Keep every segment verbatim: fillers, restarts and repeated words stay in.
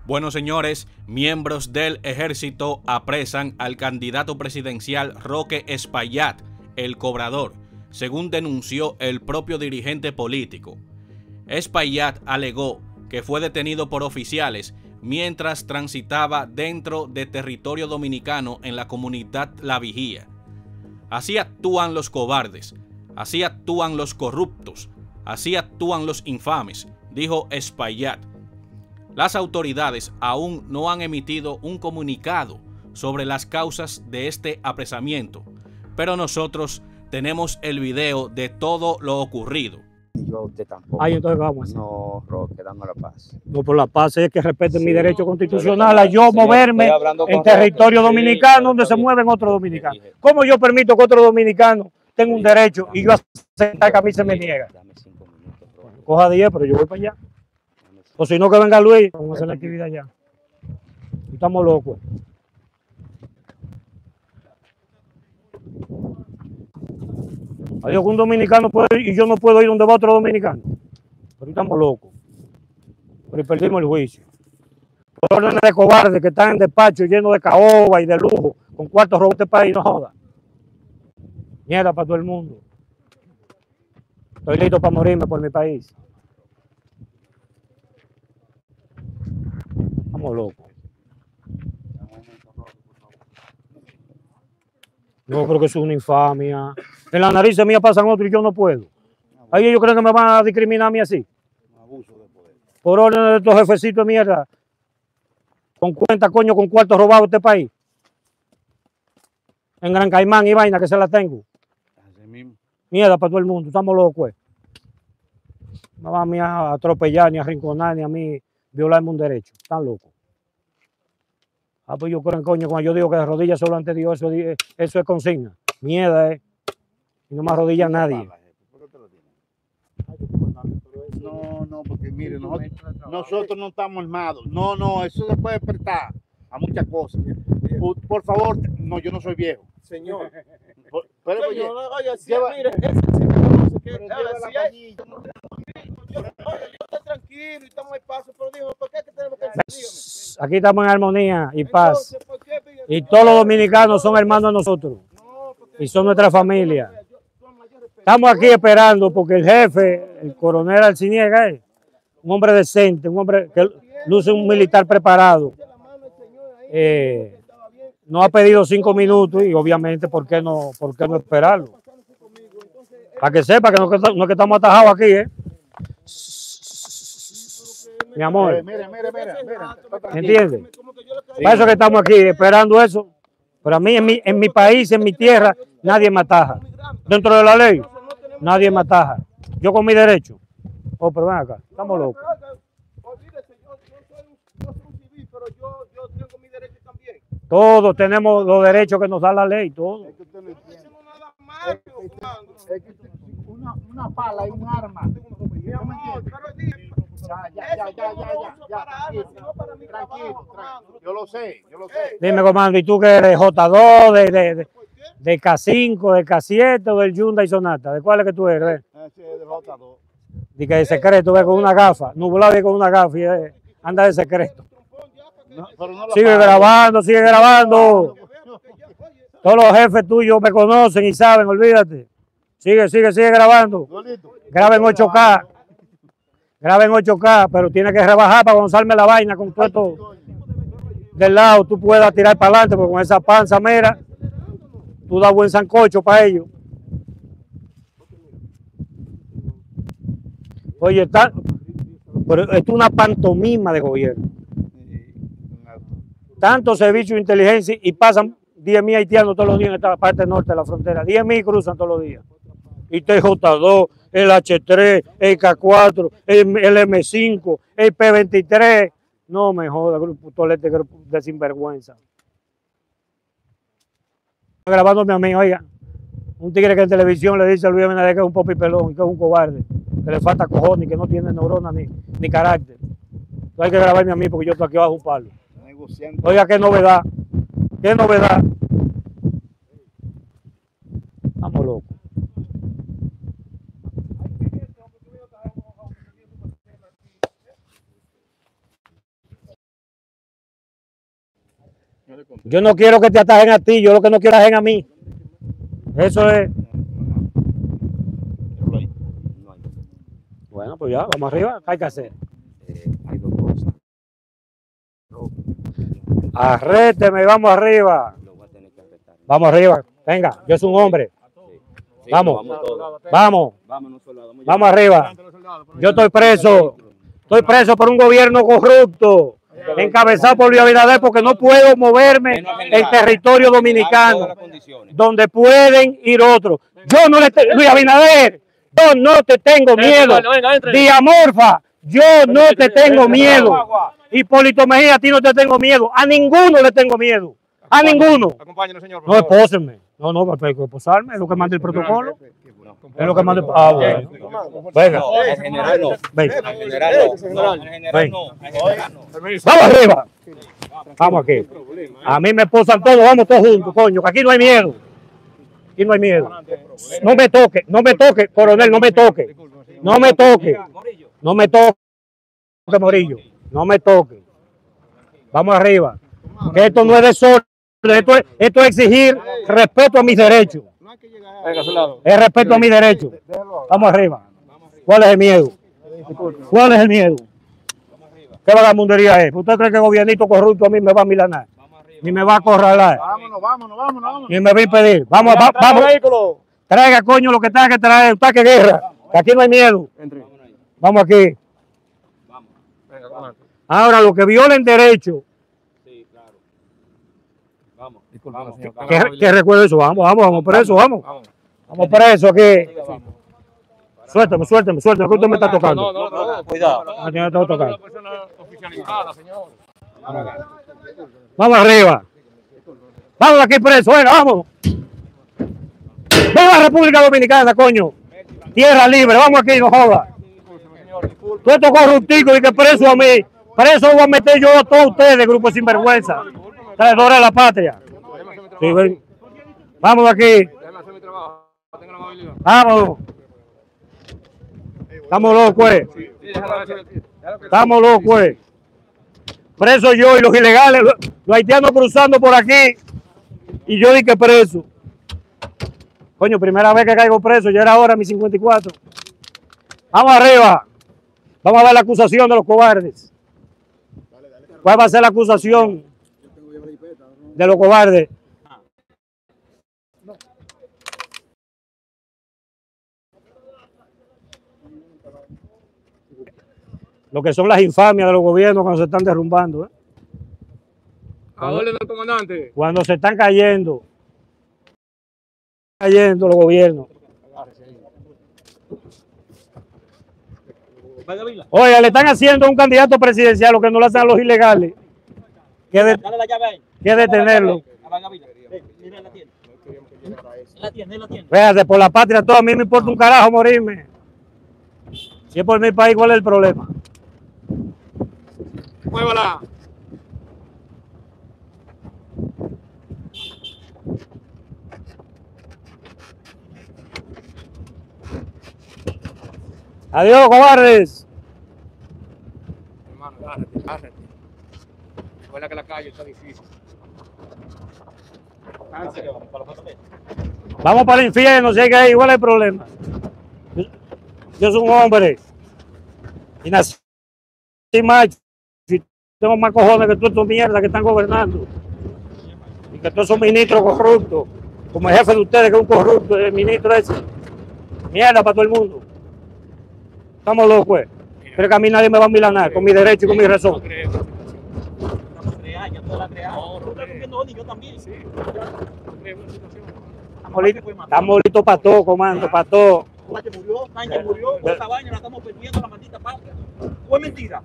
Bueno, señores, miembros del ejército apresan al candidato presidencial Roque Espaillat, el cobrador, según denunció el propio dirigente político. Espaillat alegó que fue detenido por oficiales mientras transitaba dentro de territorio dominicano en la comunidad La Vigía. Así actúan los cobardes, así actúan los corruptos, así actúan los infames, dijo Espaillat. Las autoridades aún no han emitido un comunicado sobre las causas de este apresamiento, pero nosotros tenemos el video de todo lo ocurrido. Yo usted tampoco. Ay, entonces vamos. No, Roque, dando la paz. No, por la paz es que respeten Sí, mi derecho constitucional pero, a yo señor, moverme estoy hablando en con territorio Roque. dominicano Sí, donde se bien. mueven otros dominicanos. Dije. ¿Cómo yo permito que otro dominicano tenga un Sí, derecho dame, y yo aceptar que a mí se me sí, niega? Dame cinco minutos, Roque. Coja diez, pero yo voy para allá. Dame cinco. O si no, que venga Luis, vamos a hacer la actividad allá. Estamos locos. Adiós, que un dominicano puede ir y yo no puedo ir donde va otro dominicano. Pero estamos locos. Pero perdimos el juicio. Por órdenes de cobardes que están en despacho llenos de caoba y de lujo, con cuartos robados de este país, no joda. Mierda para todo el mundo. Estoy listo para morirme por mi país. Estamos locos. No, creo que es una infamia. En la nariz mía pasan otros y yo no puedo. Ahí ellos creen que me van a discriminar a mí así. Abuso de poder. Por orden de estos jefecitos de mierda. Con cuenta, coño, con cuartos robados de este país. En Gran Caimán y vaina que se la tengo. Así mismo. Mierda para todo el mundo. Estamos locos. No van a mí a atropellar, ni a arrinconar, ni a mí violarme un derecho. Están locos. Ah, pues yo creo, coño, cuando yo digo que de rodillas solo ante Dios, eso, eso es consigna. Mierda, eh. Y no me arrodilla a nadie. ¿Por qué te lo tienes? No, no, porque mire, nosotros, nosotros no estamos armados. No, no, eso se puede despertar a muchas cosas. Por, por favor, no, yo no soy viejo. Señor, Por, pero, oye, señor, oye, si, lleva- mire, ese señor no sé qué, pero ahora, lleva la si hay- cañita. yo, oye, yo estoy tranquilo y estamos en paso, pero digo, ¿por qué es que tenemos que dígame? Aquí estamos en armonía y paz. Entonces, ¿por qué, dígame? Y todos los dominicanos son hermanos de nosotros. No, porque Y son nuestra familia. yo- con mayor respeto. Estamos aquí esperando porque el jefe, el coronel Arciniega, es un hombre decente, un hombre que luce un militar preparado. La mano del señor ahí, Eh, que estaba bien, nos ha pedido cinco minutos y obviamente, ¿por qué no, por qué no esperarlo? pasándose conmigo. Entonces, Para que sepa que no, que no es que estamos atajados aquí, ¿eh? Mi amor, Eh, mire, mire, mire, mire. ¿entiendes? como que yo le caí. Para eso que estamos aquí esperando eso. Pero a mí, en mi, en mi país, en mi tierra, nadie me ataja. Dentro de la ley, nadie me ataja. Yo con mi derecho. Oh, pero ven acá, estamos locos. Olvídese, yo, yo soy un, yo soy un civil, pero yo, yo tengo mi derecho también. Todos tenemos los derechos que nos da la ley, todos. Es que usted no No entiende. hacemos nada malo, Fernando. Es que usted- una, una pala y un arma. Mi amor, pero dime, Ya, ya, eso ya, yo ya, no ya, lo ya, uso ya, para armas, tranquilo, sino para mi tranquilo, trabajo, tranquilo. Fernando. Yo lo sé, yo lo sé. Ey, Dime, comando, ¿y tú que eres J dos, de, de, de, ¿por qué? de K cinco, de K siete o del Hyundai Sonata? ¿De cuál es que tú eres? eh? Ese es de J dos. De que de secreto, ve con una gafa, nublado y con una gafa y eh, anda de secreto. No, pero no la Sigue pague. grabando, sigue grabando. Que vea, porque ya, oye, Todos los jefes tuyos me conocen y saben, olvídate. Sigue, sigue, sigue grabando. Golito. Graba en ocho K. Graba en ocho K, pero tiene que rebajar para cuando salme la vaina con todo esto del lado, tú puedas tirar para adelante, porque con esa panza mera, tú das buen sancocho para ellos. Oye, está, pero esto es una pantomima de gobierno. Tantos servicios de inteligencia y pasan diez mil haitianos todos los días en esta parte norte de la frontera. diez mil cruzan todos los días. Y T J dos, el H tres, el K cuatro, el, el M cinco, el P veintitrés. No me joda, grupo tolete de sinvergüenza. Grabándome a mí, oiga. Un tigre que en televisión le dice a Luis Abinader que es un popipelón, que es un cobarde, que le falta cojones, que no tiene neurona ni, ni carácter. Entonces hay que grabarme a mí porque yo estoy aquí bajo un palo. Negociando. Oiga, qué novedad, qué novedad. Estamos locos. Yo no quiero que te atajen a ti, yo lo que no quiero es atajen a mí. Eso es. Bueno, pues ya, vamos arriba, ¿qué hay que hacer? Hay dos cosas. Arréteme, vamos arriba. Lo voy a tener que arrestar. Vamos arriba, venga, yo soy un hombre. Sí, Vamos, vamos todos. vamos, Vámonos, soldado. Vamos, vamos arriba. Yo estoy preso, estoy preso por un gobierno corrupto, encabezado por Luis Abinader, porque no puedo moverme en territorio dominicano, donde pueden ir otros. Yo no le tengo, Luis Abinader, yo no te tengo miedo. Diamorfa, yo no te tengo miedo. Hipólito Mejía, a ti no te tengo miedo. A ninguno le tengo miedo. A ninguno. Acompáñenos, señor. No, espósenme. No, no, hay que esposarme, es lo que manda el protocolo. Es lo que manda el... Ah, bueno. Venga. No, al general no. Venga. Al general no. No, al general no. Al general no. Vamos arriba. Vamos aquí. A mí me esposan todos, vamos todos juntos, coño, que aquí no hay miedo. Aquí no hay miedo. No me toque, no me toque, coronel, no me toque. No me toque. No me toque, Morillo. No me toque. Vamos arriba. Que esto no es desorden, esto es, esto es exigir respeto a mis derechos. Es respeto a mis derechos. Vamos arriba. ¿Cuál es el miedo? ¿Cuál es el miedo? ¿Qué vagabundería es? ¿Usted cree que el gobiernito corrupto a mí me va a milanar? Ni me va a acorralar. Vámonos, vámonos, vámonos, vámonos. Ni me va a impedir. Vamos, va, vamos. Traiga, coño, lo que tenga que traer. Usted que guerra. Que aquí no hay miedo. Vamos aquí. Ahora, los que violen derechos. Sí, claro. Vamos. Disculpa, señor. Que, que recuerde eso. Vamos, vamos, vamos preso, vamos. Vamos preso aquí. Suéltame, suéltame, suéltame, que usted me está tocando. No, no, no, cuidado. Ah, tiene que estar tocando. una persona oficializada, señor. Vamos arriba. Vamos aquí preso, venga, vamos. ¡Viva la República Dominicana, coño! Tierra libre, vamos aquí, no joda. Tú estos corrupticos y que preso a mí. Preso voy a meter yo a todos ustedes, grupo sinvergüenza. Traidores de la patria. Sí, ven. Vamos aquí. Vamos. Estamos locos, eh. Estamos locos, eh. Preso yo y los ilegales, los, los haitianos cruzando por aquí. Y yo dije preso. Coño, primera vez que caigo preso, ya era hora mis cincuenta y cuatro. Vamos arriba. Vamos a ver la acusación de los cobardes. ¿Cuál va a ser la acusación de los cobardes? Lo que son las infamias de los gobiernos cuando se están derrumbando. ¿eh? A orden del comandante. Cuando se están cayendo. Cayendo los gobiernos. Oye, le están haciendo a un candidato presidencial lo que no le hacen a los ilegales. Que, de, que detenerlo. Véase, por la patria toda, a mí me importa un carajo morirme. Si es por mi país, ¿cuál es el problema? Muévala. Adiós, cobardes. Hermano, agárrate, agárrate. Recuerda que la calle está difícil. Vamos para el infierno, si hay que ir, igual el problema. Yo, yo soy un hombre. Y nací macho. Y tengo más cojones que todos estos mierdas que están gobernando. Y que todos esos ministros corruptos. Como el jefe de ustedes, que es un corrupto, el ministro ese. Mierda para todo el mundo. Estamos locos, pues. Pero que a mí nadie me va a milanar con mi derecho y con mi razón. Estamos listos para todo, comando, para todo. murió, Sánchez murió, esta vaina la estamos perdiendo la maldita patria. Fue mentira.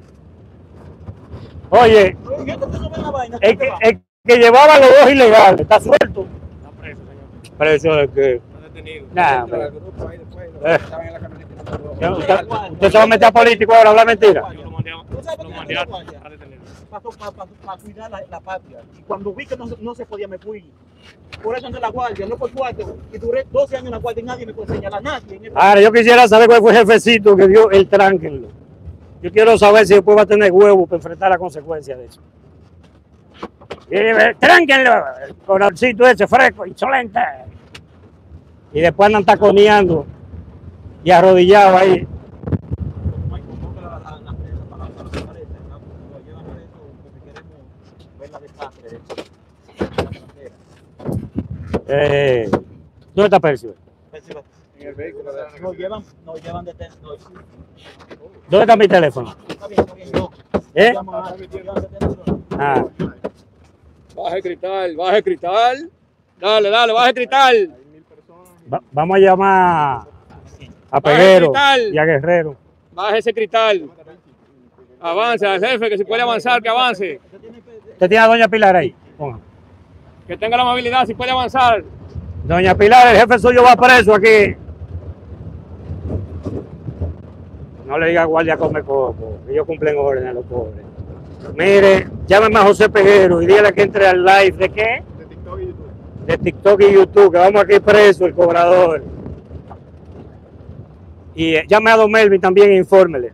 Oye, el que, el que llevaba a los dos ilegales, está suelto. Está preso, señor. Preso de que. Está detenido. Nah, pero, eh, usted, usted se va a meter a político ahora a hablar mentira. Yo lo mandé a, lo mandé a, a detener. Pasó para pa, pa cuidar la, la patria. Y cuando vi que no, no se podía, me fui. Por eso andé en la guardia, no por cuarto. Y duré doce años en la guardia y nadie me puede señalar, nadie. En este Ahora, yo quisiera saber cuál fue el jefecito que dio el tránquenlo. Yo quiero saber si después va a tener huevo para enfrentar las consecuencias de eso. Y dice, tránquenlo, el corazoncito ese fresco, insolente. Y después andan taconeando y arrodillados ahí. Eh, ¿Dónde está Percio? En el vehículo. Nos llevan, nos llevan de ten- no, sí. ¿Dónde está mi teléfono? Está bien, está bien, no. ¿Eh? Llama a- nos llevan de ten- Ah, Baja el cristal, baja el cristal. Dale, dale, baja el cristal. va- vamos a llamar a Baja el Peguero cristal. y a Guerrero. Baja ese cristal. Avance al jefe, que si puede avanzar, que avance. ¿Usted tiene a Doña Pilar ahí? Ponga. Que tenga la amabilidad, si puede avanzar. Doña Pilar, el jefe suyo va preso aquí. No le diga guardia come coco, que ellos cumplen órdenes a los pobres. Mire, llámeme a José Peguero y dígale que entre al live de qué? De TikTok y YouTube. De TikTok y YouTube, que vamos aquí preso, el cobrador. Y eh, llame a Don Melvin también e infórmele.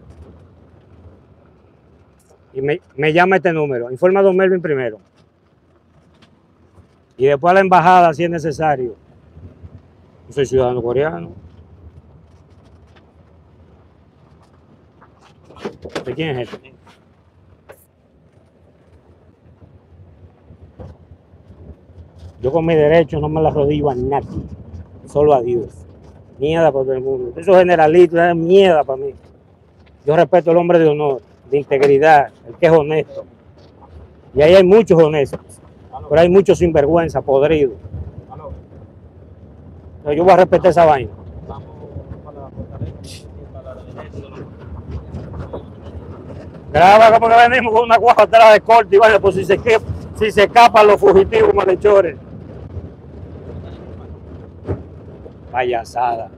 Y me, me llama este número. Informa a Don Melvin primero. Y después a la embajada si es necesario. Yo soy ciudadano coreano. ¿De quién es este? Yo con mi derecho no me la rodillo a nadie, solo a Dios. Mierda para todo el mundo. Esos generalitos dan mierda para mí. Yo respeto al hombre de honor, de integridad, el que es honesto. Y ahí hay muchos honestos, pero hay muchos sinvergüenza, podridos. Pero yo voy a respetar esa vaina. Graba como que venimos con una guaja atrás de corte y vaya, pues si se, si se escapan los fugitivos malhechores. Payasada.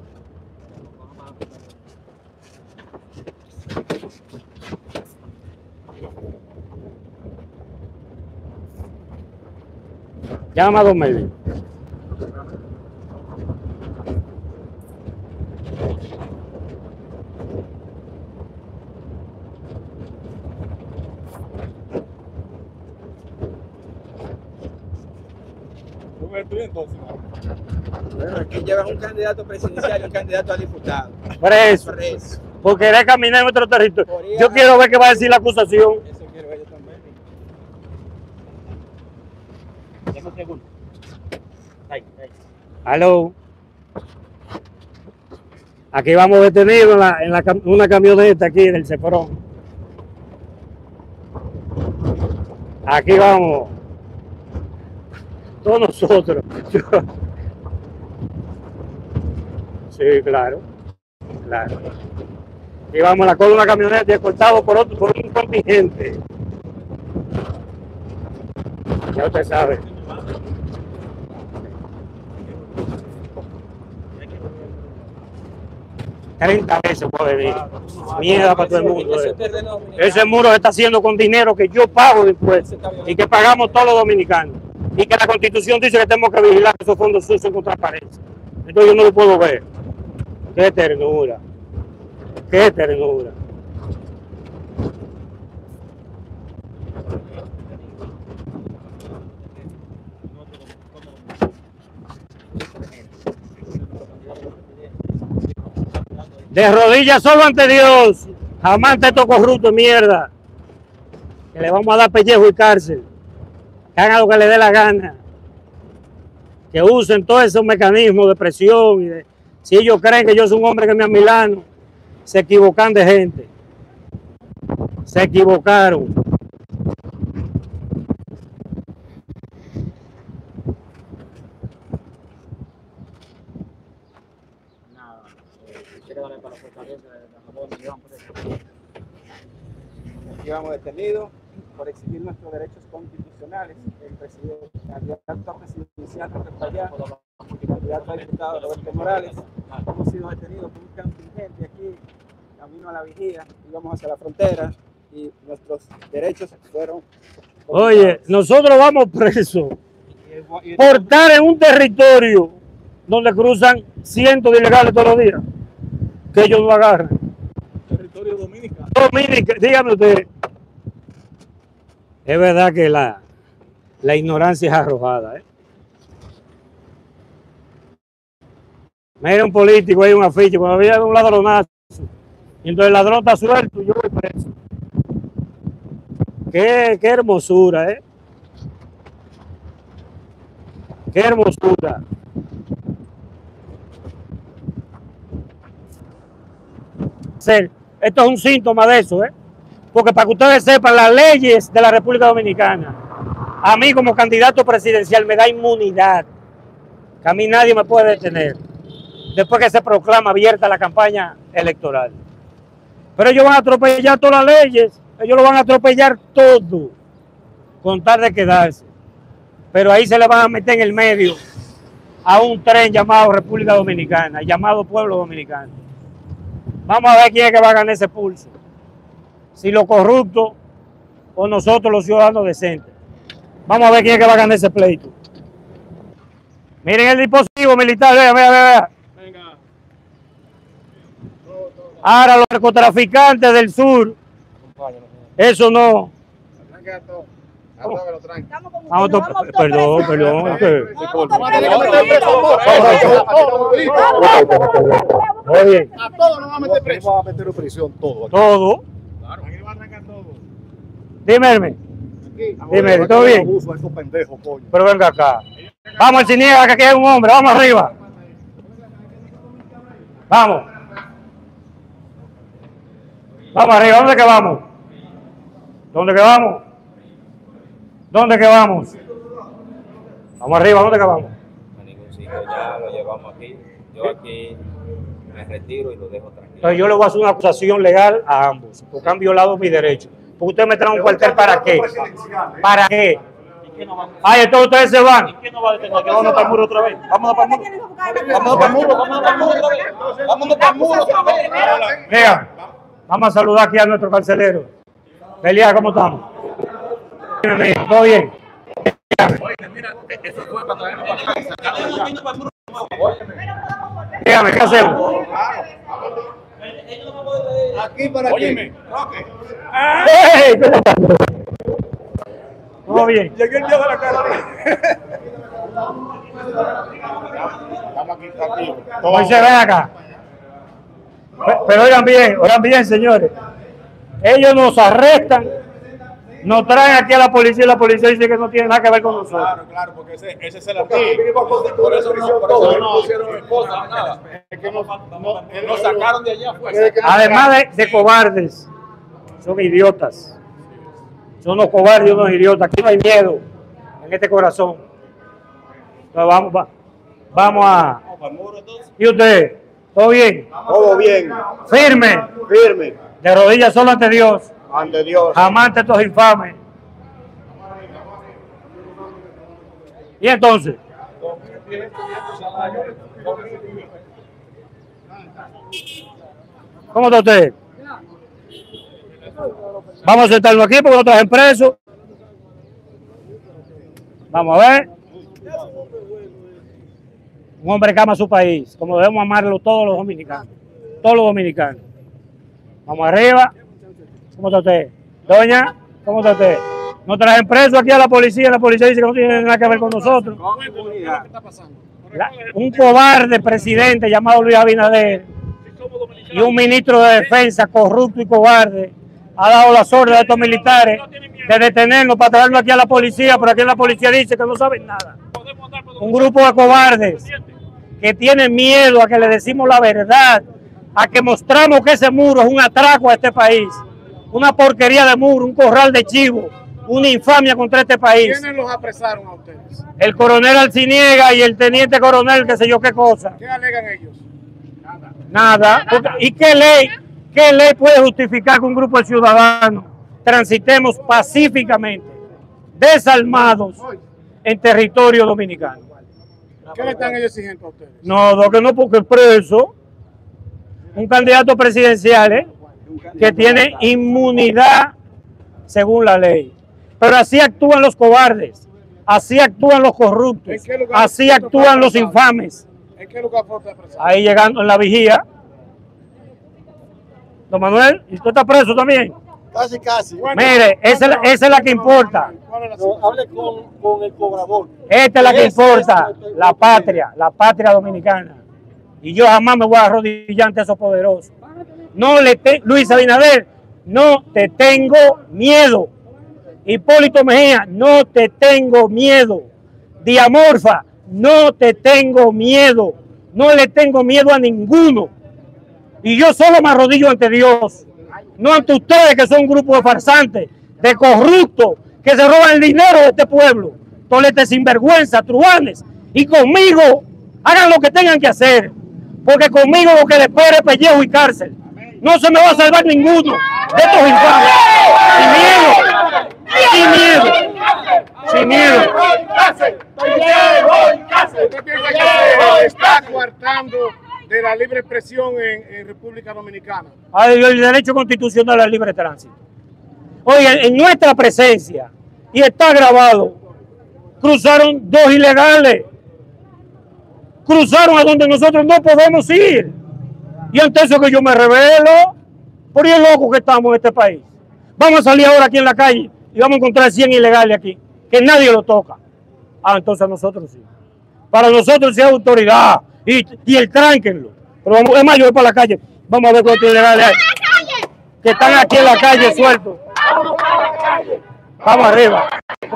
Llama a Don Melvin. Bueno, aquí llevas un candidato presidencial y un candidato a diputado. Preso. Preso. Por querer caminar en nuestro territorio. Podría- Yo quiero ver qué va a decir la acusación. Eso quiero ver yo también. Dame un segundo. Ahí, ahí. Aló. Aquí vamos detenidos en, la, en la, cam- una camioneta aquí del Ceforón. Aquí vamos. Todos nosotros. Sí, claro. Claro. Y vamos a la cola de una camioneta y escoltado por otro, por un contingente. Ya usted sabe. treinta veces puede venir. Mierda para todo el mundo. Ese eh. terreno dominicano. Ese muro se está haciendo con dinero que yo pago de impuestos y que pagamos todos los dominicanos. Y que la Constitución dice que tenemos que vigilar que esos fondos sucios con transparencia. Entonces yo no lo puedo ver. Qué ternura. Qué ternura. De rodillas solo ante Dios. Jamás ante estos corruptos, mierda. Que le vamos a dar pellejo y cárcel. Que hagan lo que le dé la gana. Que usen todos esos mecanismos de presión. Y de, si ellos creen que yo soy un hombre que me amilano, se equivocan de gente. Se equivocaron. Nada, eh, quiere darle para la fortaleza de Jamón, nos llevan por eso. Aquí vamos detenidos por exigir nuestros derechos constitucionales. El presidente, candidato presidencial Roque Espallat, candidato a diputado Roberto Morales, hemos sido detenidos por un contingente aquí, camino a la vigía, íbamos hacia la frontera y nuestros derechos fueron... Oye, nosotros vamos presos por estar en un territorio donde cruzan cientos de ilegales todos los días. Que ellos no agarran. Territorio dominicano. Dominica, dígame usted. Es verdad que la, La ignorancia es arrojada, ¿eh? Mira un político ahí, un afiche, cuando había un ladronazo, y entonces el ladrón está suelto, yo voy preso. Qué, qué hermosura, ¿eh? Qué hermosura. Esto es un síntoma de eso, ¿eh? Porque para que ustedes sepan, las leyes de la República Dominicana, a mí como candidato presidencial me da inmunidad, que a mí nadie me puede detener, después que se proclama abierta la campaña electoral. Pero ellos van a atropellar todas las leyes, ellos lo van a atropellar todo, con tal de quedarse. Pero ahí se le van a meter en el medio a un tren llamado República Dominicana, llamado Pueblo Dominicano. Vamos a ver quién es que va a ganar ese pulso. Si los corruptos o nosotros los ciudadanos decentes. Vamos a ver quién es que va a ganar ese pleito. Miren el dispositivo militar, vean, vean, vean. Venga. Ahora los narcotraficantes del sur, eso no. Vamos a perdón, perdón. Oye, A todos nos van a meter preso. Vamos a meter en prisión todo. todo. Claro, aquí va a arrancar todo. Dime, Hermes. Dime, ¿todo bien? Esos pendejos, coño. Pero venga acá. Vamos, el Ciniega, que aquí hay un hombre. Vamos arriba. Vamos. Vamos arriba. ¿Dónde que vamos? ¿Dónde que vamos? ¿Dónde que vamos? Vamos arriba. ¿Dónde que vamos? A ningún sitio, ya lo llevamos aquí. Yo aquí me retiro y lo dejo tranquilo. Entonces yo le voy a hacer una acusación legal a ambos, porque han violado mis derechos. Porque ustedes me traen un cuartel, ¿para qué? ¿Para qué? Ay, entonces ustedes se van. ¿Quién nos va a detener? Que vamos para el muro otra vez. Vamos para el muro. Vamos para el muro, vamos para el muro otra vez. Vamos para el muro otra vez. Mira, vamos a saludar aquí a nuestro carcelero. Belia, ¿cómo estamos? ¿Todo bien? Dígame, ¿qué hacemos? Aquí para aquí. ¡Ey! ¿Todo bien? Llegué el día de la cara. Estamos aquí, aquí. Hoy se ven acá. Pero, pero oigan bien, oigan bien, señores. Ellos nos arrestan, nos traen aquí a la policía y la policía dice que no tiene nada que ver con nosotros. Claro, claro, porque ese, ese es el artículo. Por eso no, por eso no pusieron esposa, nada. Es que no, no, Nos sacaron de allá afuera. Además de, de cobardes, son idiotas. Son unos cobardes y unos idiotas. Aquí no hay miedo en este corazón. Entonces vamos, va, vamos a... ¿Y usted? ¿Todo bien? Todo bien, Firme. firme, De rodillas solo ante Dios. ante Dios. Jamás ante estos infames. ¿Y entonces? ¿Cómo está usted? Vamos a sentarlo aquí porque lo trajen preso. Vamos a ver. Un hombre que ama su país, como debemos amarlo todos los dominicanos. Todos los dominicanos. Vamos arriba. ¿Cómo está usted? Doña, ¿cómo está usted? Nos trajen preso aquí a la policía. La policía dice que no tiene nada que ver con nosotros. La, un cobarde presidente llamado Luis Abinader y un ministro de defensa corrupto y cobarde ha dado las órdenes a estos militares de detenernos para traernos aquí a la policía, pero aquí la policía dice que no saben nada. Un grupo de cobardes que tienen miedo a que le decimos la verdad, a que mostramos que ese muro es un atraco a este país, una porquería de muro, un corral de chivo, una infamia contra este país. ¿Quiénes los apresaron a ustedes? El coronel Alciniega y el teniente coronel, qué sé yo qué cosa. ¿Qué alegan ellos? Nada. ¿Y qué ley, qué ley puede justificar que un grupo de ciudadanos transitemos pacíficamente, desarmados, en territorio dominicano? ¿Qué le están ellos exigiendo a ustedes? No, no, que no, porque es preso. Un candidato presidencial, ¿eh? Que tiene inmunidad según la ley. Pero así actúan los cobardes, así actúan los corruptos, así actúan los infames. ¿En qué lugar fue usted apresado? Ahí llegando en la vigía. Don Manuel, ¿y usted está preso también? Casi, casi. Mire, esa es la, esa es la que importa. No, hable con, con el cobrador. Esta es la que importa, la patria, la patria dominicana. Y yo jamás me voy a arrodillar ante esos poderosos. No le te, Luis Abinader, no te tengo miedo. Hipólito Mejía, no te tengo miedo. Diamorfa, no te tengo miedo. No le tengo miedo a ninguno. Y yo solo me arrodillo ante Dios. No ante ustedes que son un grupo de farsantes, de corruptos, que se roban el dinero de este pueblo. Toletes sinvergüenza, truanes. Y conmigo, hagan lo que tengan que hacer. Porque conmigo lo que les espera es pellejo y cárcel. No se me va a salvar ninguno de estos infames. Sin miedo. Sin miedo. Sin miedo. ¿Usted piensa que se está coartando de la libre expresión en, en República Dominicana? Hay el derecho constitucional al libre tránsito. Oye, en nuestra presencia, y está grabado, cruzaron dos ilegales. Cruzaron a donde nosotros no podemos ir. Y ante eso que yo me revelo, por el loco que estamos en este país. Vamos a salir ahora aquí en la calle y vamos a encontrar cien ilegales aquí, que nadie lo toca. Ah, entonces nosotros sí. Para nosotros sí es autoridad y, y el tránquenlo. Pero vamos, es más, yo voy para la calle. Vamos a ver cuántos ilegales hay. Que están aquí en la calle sueltos. Vamos arriba.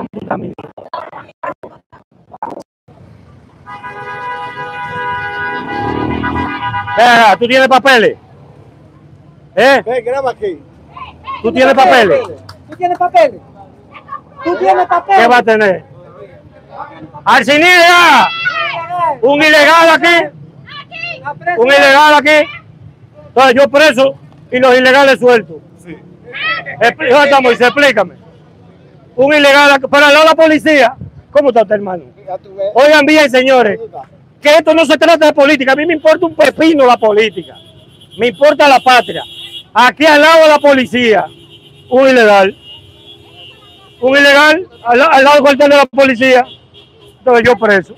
Venga, ¿tú tienes papeles? ¿Eh? Ven, graba aquí. ¿Tú tienes papeles? ¿Tú tienes papeles? ¿Tú tienes ¿Qué papeles? va a tener? ¡Arcinilla! ¿Un ilegal aquí? ¿Un ilegal aquí? Entonces yo preso y los ilegales sueltos. Sí. Expl- Moisés, explícame. Un ilegal aquí, para al lado de la policía. ¿Cómo está usted, hermano? Ya tú ves. Oigan bien, señores, que esto no se trata de política. A mí me importa un pepino la política. Me importa la patria. Aquí al lado de la policía, un ilegal. Un ilegal al, al lado del cuartel de la policía. Entonces yo preso.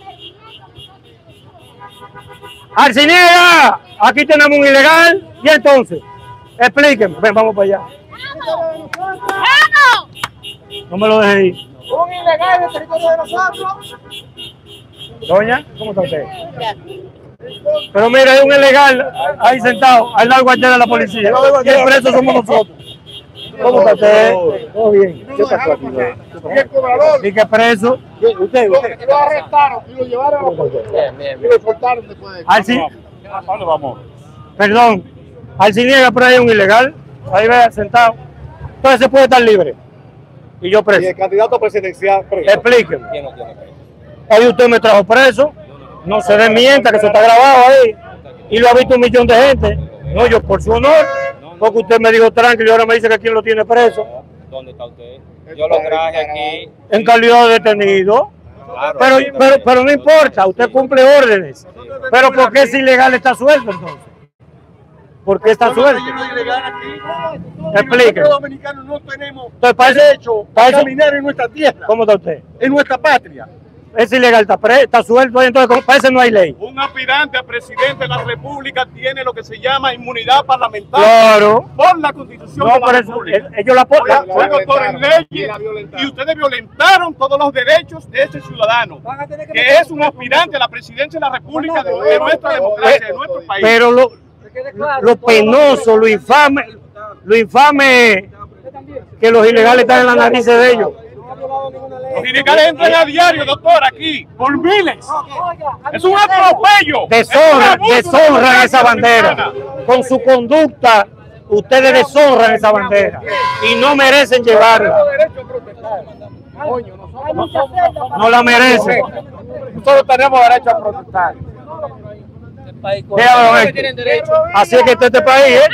Arcinilla, aquí tenemos un ilegal. Y entonces, explíqueme. Ven, vamos para allá. No me lo deje ir. Un ilegal en el territorio de nosotros. Doña, ¿cómo está usted? Pero mira, hay un ilegal ahí sentado, al lado del cuartel de la policía. Y el preso somos nosotros. ¿Cómo está usted? Todo bien. ¿Qué pasó aquí? Y el cobrador, ¿Y qué preso? Usted, lo, usted. lo arrestaron y lo llevaron a la policía. Y lo soltaron después de eso. Al ci- ¿A dónde vamos? Perdón, al Ciniega por ahí hay un ilegal, ahí ve sentado. Entonces se puede estar libre. Y yo Y preso. el candidato presidencial. Explíqueme. ¿Quién no tiene preso? Hoy usted me trajo preso. No se desmienta que eso está grabado ahí. Y lo ha visto un millón de gente. No, yo por su honor. Porque usted me dijo tranquilo y ahora me dice que quién lo tiene preso. ¿Dónde está usted? Yo lo traje aquí. En calidad de detenido. Claro, Pero, aquí pero, pero no importa, usted cumple órdenes. Pero ¿por qué ese ilegal está suelto entonces? ¿Por qué está suelto? Explique. Los dominicanos no tenemos Entonces, para eso- derecho para a eso- caminar en nuestra tierra, ¿Cómo está usted? en nuestra patria. Ese ilegal está, pre- está suelto ahí, entonces ¿cómo? Para eso no hay ley. Un aspirante a presidente de la República tiene lo que se llama inmunidad parlamentaria Claro. por la Constitución No, de por la eso, República. eh, ellos la Soy, la- soy doctor en leyes y ustedes violentaron todos los derechos de este ciudadano, Van a tener que es un aspirante a la presidencia de la República de, de nuestra democracia, de nuestro país. Pero lo, Que quede claro. lo penoso, lo infame, lo infame es que los ilegales están en la nariz de ellos. No ha violado ninguna ley. Los ilegales entran a diario, doctor, aquí, por miles. Oiga, Es un atropello. Deshonran, Es un abuso de la deshonran democracia esa bandera. dominicana. Con su conducta, ustedes deshonran esa bandera y no merecen llevarla. hay muchas celdas para- No la merecen. Nosotros tenemos derecho a protestar. Déjalo ver. Así es que está este país, ¿eh?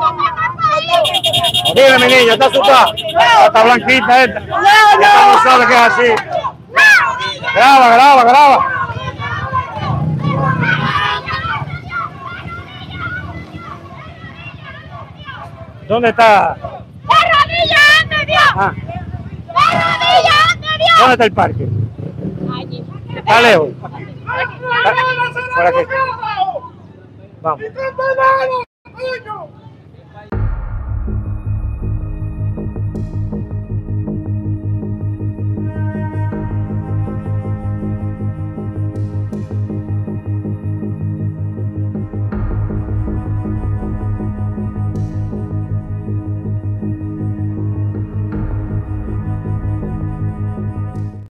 Dile, mi niña, está asustada. Está blanquita esta. Ya no sabe que es así. Graba, graba, graba. ¿Dónde está? ¡La rodilla ande, Dios! Ah, ¡La rodilla ande, Dios! ¿dónde está el parque? Allí. Está lejos. Por aquí. Vamos.